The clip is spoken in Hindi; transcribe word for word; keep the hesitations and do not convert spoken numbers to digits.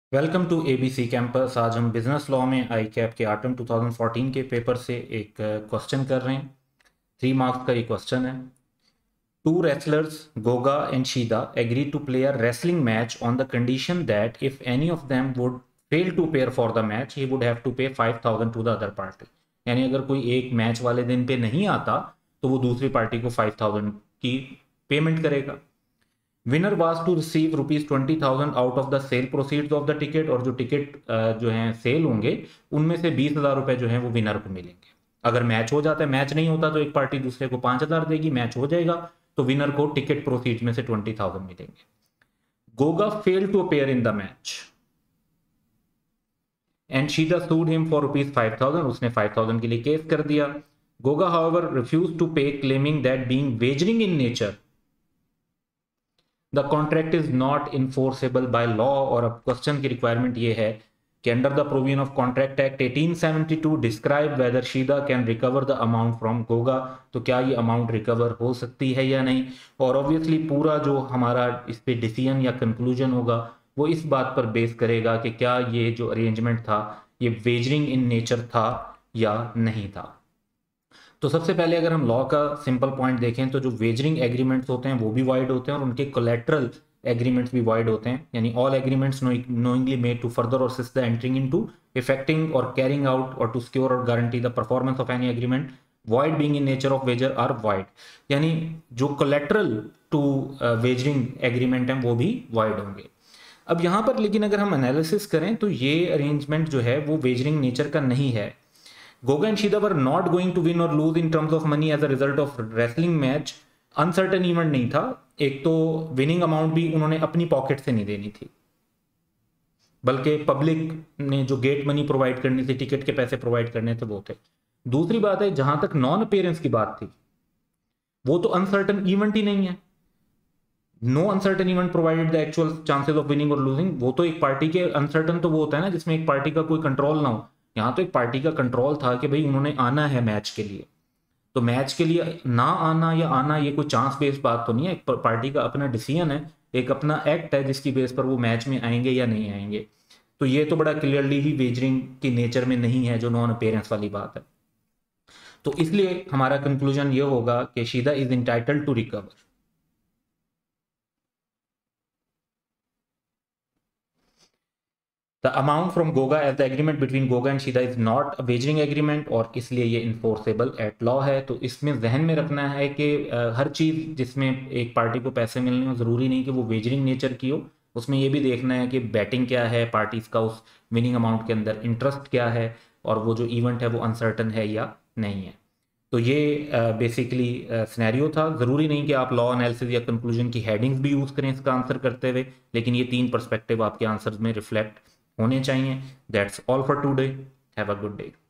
Welcome to ABC campus. आज हम बिजनेस लॉ में आई कैप के आटम टू थाउजेंड फोर्टीन के पेपर से एक क्वेश्चन कर रहे हैं। थ्री मार्क्स का ये क्वेश्चन है। Two wrestlers Goga and Shida agree to play a wrestling match on the condition that if any of them would fail to pair for the match he would have to pay five thousand to the other party. यानी अगर कोई एक मैच वाले दिन पे नहीं आता तो वो दूसरी पार्टी को फाइव थाउजेंड की पेमेंट करेगा। Winner was to receive rupees twenty thousand out of the sale proceeds of the ticket. और जो टिकट जो है सेल होंगे उनमें से बीस हजार रुपए जो है वो विनर को मिलेंगे। अगर मैच हो जाता है, मैच नहीं होता तो एक पार्टी दूसरे को पांच हजार देगी, मैच हो जाएगा तो विनर को टिकट प्रोसीड्स में से ट्वेंटी थाउजेंड मिलेंगे। Goga fail to appear in the match and Shida sued him for rupees five thousand. उसने फाइव थाउजेंड के लिए केस कर दिया। Goga however refuse to pay, claiming that being wagering in nature the contract is not enforceable by law. और अब क्वेश्चन की रिक्वायरमेंट ये है कि under the provision of contract act eighteen seventy two describe whether Shida can recover the amount from Goga. तो क्या ये अमाउंट रिकवर हो सकती है या नहीं। और ऑब्वियसली पूरा जो हमारा इस पे डिसीजन या कंक्लूजन होगा वो इस बात पर बेस करेगा कि क्या ये जो अरेंजमेंट था ये वेजरिंग इन नेचर था या नहीं था। तो सबसे पहले अगर हम लॉ का सिंपल पॉइंट देखें तो जो वेजरिंग एग्रीमेंट्स होते हैं वो भी वाइड होते हैं और उनके कोलेट्रल एग्रीमेंट्स भी वाइड होते हैं। यानी all agreements knowingly made to further और assist the entering into effecting और कैरिंग आउट और टू सिक्योर और guarantee the performance of any agreement void being in nature of wager are void। यानी जो कोलेट्रल टू वेजरिंग एग्रीमेंट हैं वो भी वाइड होंगे। अब यहाँ पर लेकिन अगर हम एनालिसिस करें तो ये अरेंजमेंट जो है वो वेजरिंग नेचर का नहीं है। Goga and Shida were not going to win or lose in terms of money as a result of wrestling match। Uncertain event नहीं था। एक तो विनिंग अमाउंट भी उन्होंने अपनी पॉकेट से नहीं देनी थी, बल्कि पब्लिक ने जो गेट मनी प्रोवाइड करनी थी, टिकट के पैसे प्रोवाइड करने थे वो थे। दूसरी बात है, जहां तक नॉन अपेयरेंस की बात थी वो तो अनसर्टन इवेंट ही नहीं है। No uncertain event provided the actual chances of winning और लूजिंग। वो तो एक पार्टी के अनसर्टन तो वो होता है ना जिसमें एक पार्टी का कोई कंट्रोल ना हो। यहाँ तो एक पार्टी का कंट्रोल था कि भाई उन्होंने आना है मैच के लिए। तो मैच के लिए ना आना या आना ये कोई चांस बेस्ड बात तो नहीं है। एक पार्टी का अपना डिसीजन है, एक अपना एक्ट है जिसकी बेस पर वो मैच में आएंगे या नहीं आएंगे। तो ये तो बड़ा क्लियरली ही वेजरिंग की नेचर में नहीं है जो नॉन अपेयरेंस वाली बात है। तो इसलिए हमारा कंक्लूजन ये होगा कि Shida is entitled to recover. The amount from Goga as the agreement between Goga and Shida is not a wagering agreement और इसलिए ये इन्फोर्सेबल एट लॉ है। तो इसमें जहन में रखना है कि हर चीज़ जिसमें एक पार्टी को पैसे मिलने हो ज़रूरी नहीं कि वो वेजरिंग नेचर की हो। उसमें ये भी देखना है कि बैटिंग क्या है, पार्टीज का उस विनिंग अमाउंट के अंदर इंटरेस्ट क्या है और वो जो इवेंट है वो अनसर्टन है या नहीं है। तो ये बेसिकली सिनेरियो था। ज़रूरी नहीं कि आप लॉ एनालिसिस या कंक्लूजन की हेडिंग्स भी यूज़ करें इसका आंसर करते हुए, लेकिन ये तीन पर्सपेक्टिव आपके आंसर्स में रिफ्लेक्ट होने चाहिए। That's all for today. Have a good day.